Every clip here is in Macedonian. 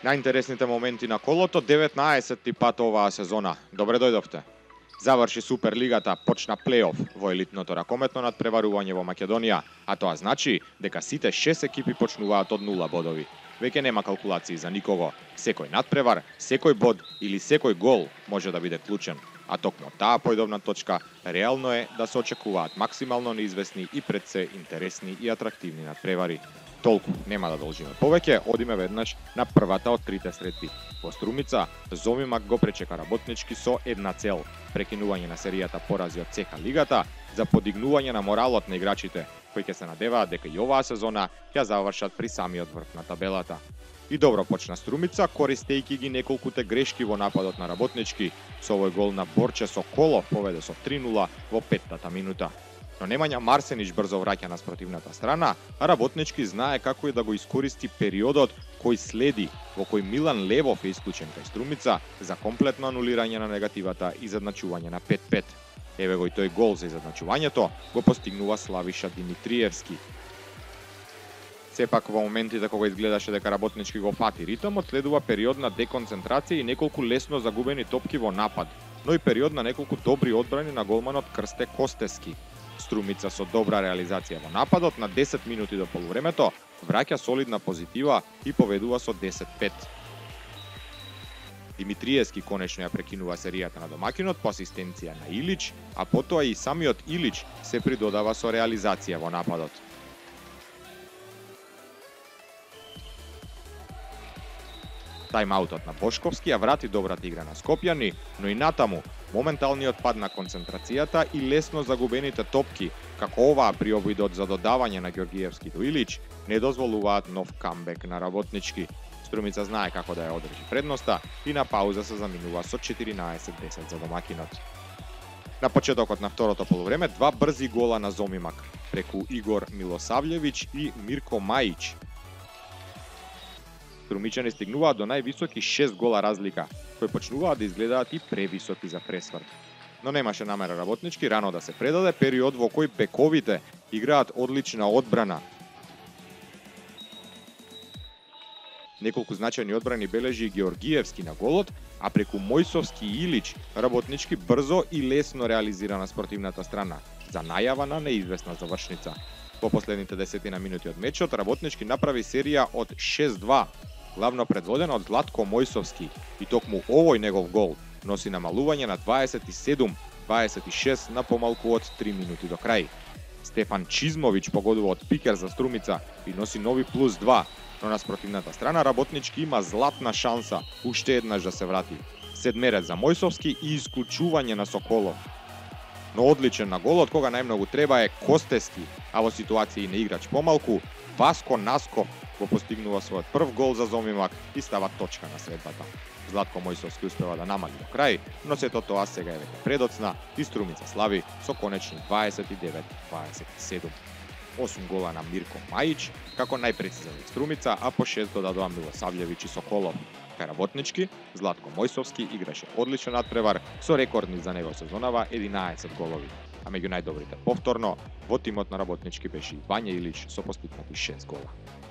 Најинтересните моменти на колото, 19-ти пат оваа сезона. Добре дојдовте. Заврши Суперлигата, почна плейоф во елитното ракометно надпреварување во Македонија, а тоа значи дека сите 6 екипи почнуваат од 0 бодови. Веќе нема калкулации за никого. Секој надпревар, секој бод или секој гол може да биде клучен. А токму таа појдовна точка реално е да се очекуваат максимално неизвестни и пред се интересни и атрактивни надпревари. Толку, нема да должиме повеќе, одиме веднаш на првата од трите средби. Во Струмица, Зомимак го пречека Работнички со една цел – прекинување на серијата порази од ЦХ Лигата за подигнување на моралот на играчите, кои ќе се надеваат дека и оваа сезона ќе завршат при самиот врв на табелата. И добро почна Струмица, користејќи ги неколкуте грешки во нападот на Работнички. Со овој гол на Борче Соколов поведе со 3-0 во 5-та минута. Но Немања Марсенич брзо враќа на спротивната страна, а Работнички знае како и да го искористи периодот кој следи, во кој Милан Левов е исклучен кај Струмица за комплетно анулирање на негативата и задначување на 5-5. Еве го и тој гол за изадначувањето го постигнува Славиша Димитриевски. Сепак во моментите кога изгледаше дека Работнички го фати ритмот, следува период на деконцентрација и неколку лесно загубени топки во напад, но и период на неколку добри одбрани на голманот Крсте Костески. Струмица со добра реализација во нападот на 10 минути до полувремето враќа солидна позитива и поведува со 10-5. Димитриевски конечно ја прекинува серијата на домакинот по асистенција на Илич, а потоа и самиот Илич се придодава со реализација во нападот. Тајмаутот на Бошковски ја врати добрата игра на Скопјани, но и натаму моменталниот пад на концентрацијата и лесно загубените топки, како оваа при обидот за додавање на Ѓоргиевски до Илич, не дозволуваат нов камбек на Работнички. Струмица знае како да ја одржи предноста и на пауза се заминува со 14-10 за домакинот. На почетокот на второто полувреме два брзи гола на Зомимак преку Игор Милосављевиќ и Мирко Мајич. Струмичани стигнуваат до највисоки 6 гола разлика, кои почнуваат да изгледаат и превисоки за пресврт. Но немаше намера Работнички рано да се предаде, период во кој бековите играат одлична одбрана. Неколку значајни одбрани бележи и Ѓоргиевски на голот, а преку Мојсовски и Илич Работнички брзо и лесно реализира на спортивната страна, за најава на неизвестна завршница. Во последните 10 минути од мечот Работнички направи серија од 6-2, главно предводена од Златко Мојсовски, и токму овој негов гол носи намалување на 27-26 на помалку од 3 минути до крај. Стефан Чизмовиќ погодува од пикер за Струмица и носи нови +2, но на спротивната страна Работнички има златна шанса уште еднаш да се врати. Седмерет за Мојсовски и исклучување на Соколов. Но одличен на голот кога најмногу треба е Костески, а во ситуацији на играч помалку, Васко Насков го постигнува својот прв гол за Зомимак и става точка на средбата. Златко Мојсовски успева да намали до крај, но сето тоа сега е веќе предоцна и Струмица слави со конечни 29-27. 8 гола на Мирко Мајич, како најпрецизен од Струмица, а по 6 додадоа Милосављевиќ и Соколов. Кај Работнички, Златко Мојсовски играше одличен надпревар со рекордни за него сезонава 11 голови. А меѓу најдобрите повторно, во тимот на Работнички беше и Вања Илич со постигнати 6 гола.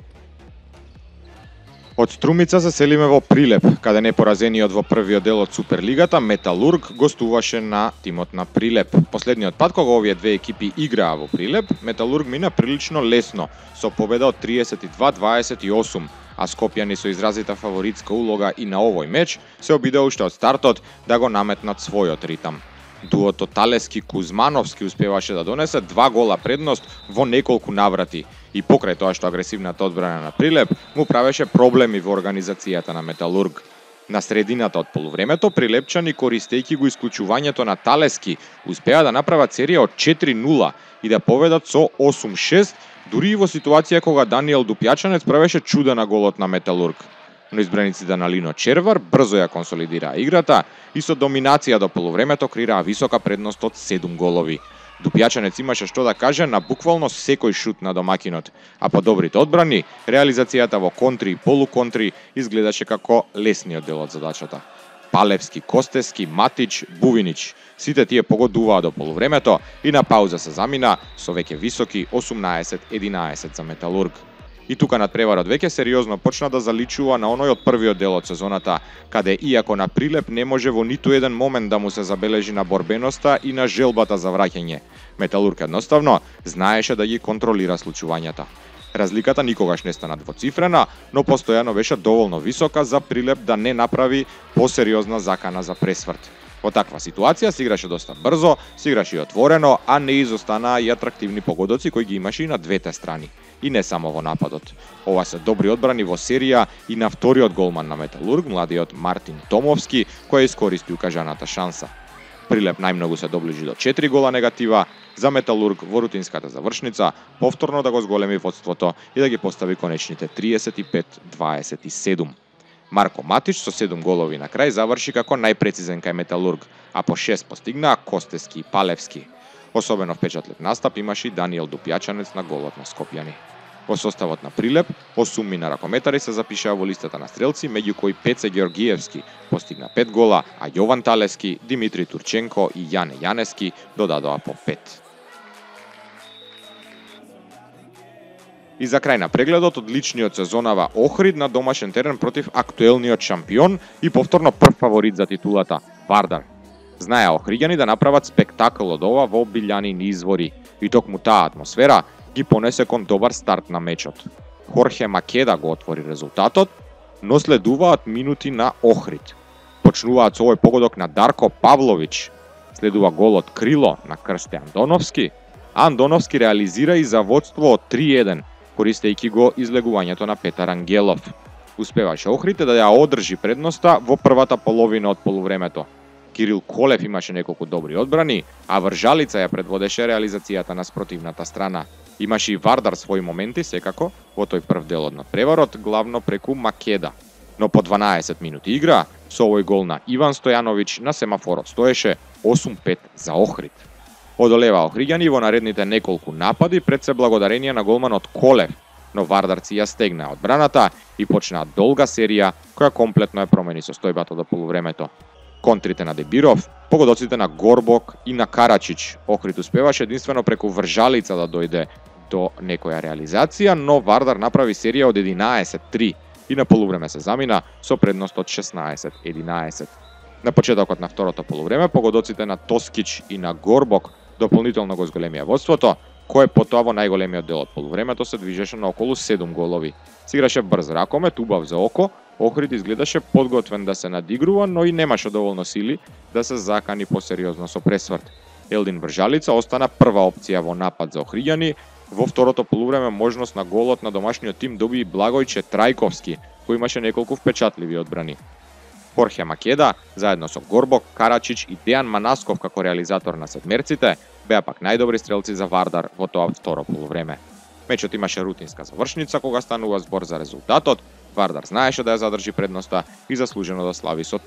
Од Струмица се селиме во Прилеп, каде непоразениот во првиот дел од Суперлигата Металург гостуваше на тимот на Прилеп. Последниот пат кога овие две екипи играа во Прилеп, Металург мина прилично лесно, со победа од 32-28, а Скопјани со изразита фаворитска улога и на овој меч се обидеа уште од стартот да го наметнат својот ритам. Дуото Талески-Кузмановски успеваше да донесе 2 гола предност во неколку наврати и покрај тоа што агресивната одбрана на Прилеп му правеше проблеми во организацијата на Металург. На средината од полувремето прилепчани, користејќи го исклучувањето на Талески, успеа да направат серија од 4-0 и да поведат со 8-6, дури и во ситуација кога Даниел Дупјачанец правеше чуда на голот на Металург. Но избраниците на Лино Червар брзо ја консолидираа играта и со доминација до полувремето креираа висока предност од 7 голови. Дупјачанец имаше што да каже на буквално секој шут на домакинот, а по добрите одбрани, реализацијата во контри и полуконтри изгледаше како лесниот дел од задачата. Палевски, Костески, Матич, Бувинич. Сите тие погодуваа до полувремето и на пауза се замина со веќе високи 18-11 за Металург. И тука надпреварот веќе сериозно почна да заличува на оној од првиот дел од сезоната, каде иако на Прилеп не може во ниту еден момент да му се забележи на борбеноста и на желбата за враќање. Металург едноставно знаеше да ги контролира случувањата. Разликата никогаш не стана двоцифрена, но постојано беше доволно висока за Прилеп да не направи посериозна закана за пресврт. Во таква ситуација се играше доста брзо, се играше и отворено, а не изостанаа и атрактивни погодоци кои ги имаше и на двете страни. И не само во нападот. Ова се добри одбрани во серија и на вториот голман на Металург, младиот Мартин Томовски, кој искористи укажаната шанса. Прилеп најмногу се доближи до 4 гола негатива, за Металург во рутинската завршница повторно да го зголеми водството и да ги постави конечните 35-27. Марко Матич со 7 голови на крај заврши како најпрецизен кај Металург, а по 6 постигнаа Костески и Палевски. Особено впечатлив настап имаше и Даниел Дупјачанец на голот на Скопјани. Во составот на Прилеп, 8 на ракометари се запишаа во листата на стрелци, меѓу кои Пеце Георгиевски постигна 5 гола, а Јован Талески, Димитри Турченко и Јане Јанески додадоа по 5. И за крај на прегледот, одличниот сезонава Охрид на домашен терен против актуелниот шампион и повторно прв фаворит за титулата Вардар. Знаеа охриѓани да направат спектакл од ова во Билјанини извори и токму таа атмосфера ги понесе кон добар старт на мечот. Хорхе Македа го отвори резултатот, но следуваат минути на Охрид. Почнуваат со овој погодок на Дарко Павлович, следува голот крило на Крсте Андоновски, а Андоновски реализира и за водство од 3-1, користејќи го излегувањето на Петар Ангелов. Успеваше Охрид да ја одржи предноста во првата половина од полувремето. Кирил Колев имаше неколку добри одбрани, а Вржалица ја предводеше реализацијата на спротивната страна. Имаше и Вардар своји моменти, секако, во тој прв дел од надпреварот, главно преку Македа. Но по 12 минути игра, со овој гол на Иван Стојановиќ на семафорот стоеше 8-5 за Охрид. Одолева охриѓани во наредните неколку напади пред се благодарение на голманот Колев, но вардарци ја стегнаа одбраната и почнаа долга серија која комплетно ја промени состојбата до полувремето. Контрите на Дебиров, погодоците на Горбок и на Карачич. Охрид успеваше единствено преку Вржалица да дојде до некоја реализација, но Вардар направи серија од 11-3 и на полувреме се замина со предност од 16-11. На почетокот на второто полувреме погодоците на Тоскич и на Горбок дополнително го зголемија водството, кое потоа во најголемиот дел од полувремето се движеше на околу 7 голови. Се играше брз ракомет, убав за око, Охрид изгледаше подготвен да се надигрува, но и немаше доволно сили да се закани посериозно со пресврт. Елдин Вржалица остана прва опција во напад за охриѓани. Во второто полувреме можност на голот на домашниот тим доби и Благојче Трајковски, кој имаше неколку впечатливи одбрани. Хорхе Македа, заедно со Горбок, Карачич и Дејан Манасков како реализатор на седмерците, беа пак најдобри стрелци за Вардар во тоа второ полувреме. Мечот имаше рутинска завршница кога станува збор за резултатот. Вардар знаеше да ја задржи предноста и заслужено да слави со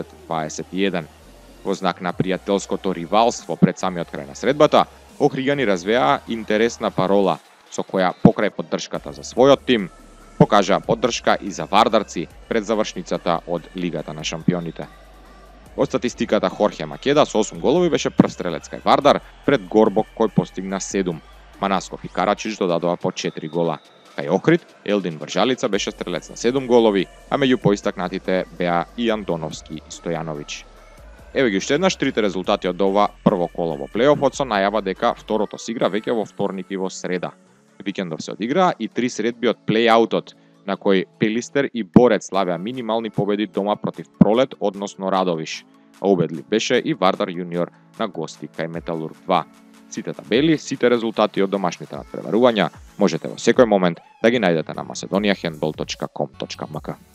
30-21. Во знак на пријателското ривалство пред самиот крај на средбата, охриѓани развеа интересна парола, со која покрај поддршката за својот тим, покажаа поддршка и за вардарци пред завршницата од Лигата на шампионите. Од статистиката Хорхе Македа со 8 голови беше прв стрелец кај Вардар пред Горбок кој постигна 7. Манасков и Карачич додадоа по 4 гола. Кај Охрид, Елдин Вржалица беше стрелец на 7 голови, а меѓу поистакнатите беа и Андоновски и Стојановиќ. Еве ги уште еднаш трите резултати од ова прво коло во плејофот со најава дека второто се игра веќе во вторник и во среда. Викендов се одиграа и 3 средби од плејаутот, на кој Пелистер и Борец славеа минимални победи дома против Пролет, односно Радовиш. А убедлив беше и Вардар Јуниор на гости кај Металург 2. Сите табели, сите резултати од домашните надпреварувања можете во секој момент да ги најдете на macedoniahandball.com.mk.